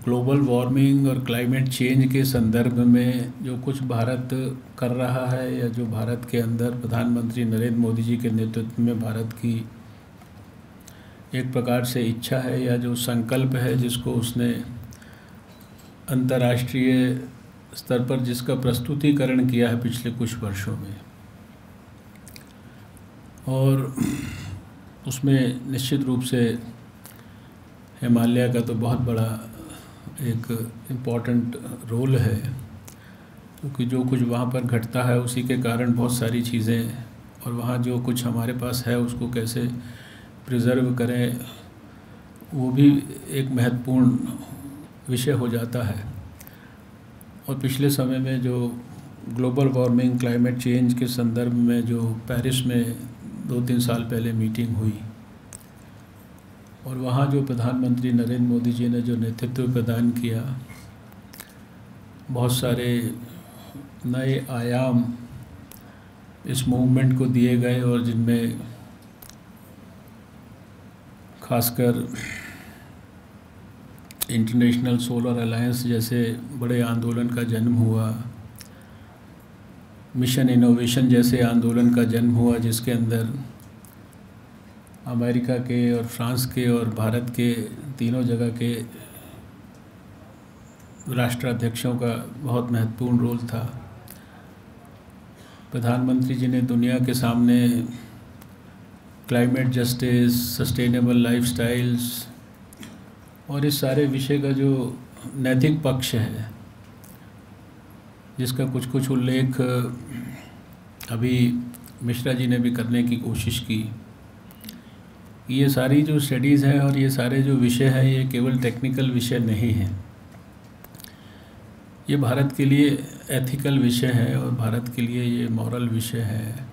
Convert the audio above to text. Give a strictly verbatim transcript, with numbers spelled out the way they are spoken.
Global warming और climate change के संदर्भ में जो कुछ भारत कर रहा है या जो भारत के अंदर प्रधानमंत्री नरेंद्र मोदी जी के नेतृत्व में भारत की एक प्रकार से इच्छा है या जो संकल्प है जिसको उसने अंतर्राष्ट्रीय स्तर पर जिसका प्रस्तुतिकरण किया है पिछले कुछ वर्षों में, और उसमें निश्चित रूप से हिमालय का तो बहुत बड़ा एक इम्पॉर्टेंट रोल है, क्योंकि जो कुछ वहाँ पर घटता है उसी के कारण बहुत सारी चीज़ें, और वहाँ जो कुछ हमारे पास है उसको कैसे प्रिजर्व करें वो भी एक महत्वपूर्ण विषय हो जाता है। और पिछले समय में जो ग्लोबल वार्मिंग क्लाइमेट चेंज के संदर्भ में जो पेरिस में दो तीन साल पहले मीटिंग हुई, और वहाँ जो प्रधानमंत्री नरेंद्र मोदी जी ने जो नेतृत्व प्रदान किया, बहुत सारे नए आयाम इस मूवमेंट को दिए गए, और जिनमें खासकर इंटरनेशनल सोलर अलायंस जैसे बड़े आंदोलन का जन्म हुआ, मिशन इनोवेशन जैसे आंदोलन का जन्म हुआ, जिसके अंदर अमेरिका के और फ्रांस के और भारत के तीनों जगह के राष्ट्राध्यक्षों का बहुत महत्वपूर्ण रोल था। प्रधानमंत्री जी ने दुनिया के सामने क्लाइमेट जस्टिस, सस्टेनेबल लाइफस्टाइल्स और इस सारे विषय का जो नैतिक पक्ष है, जिसका कुछ कुछ उल्लेख अभी मिश्रा जी ने भी करने की कोशिश की। ये सारी जो स्टडीज़ हैं और ये सारे जो विषय हैं, ये केवल टेक्निकल विषय नहीं हैं, ये भारत के लिए एथिकल विषय है और भारत के लिए ये मॉरल विषय है।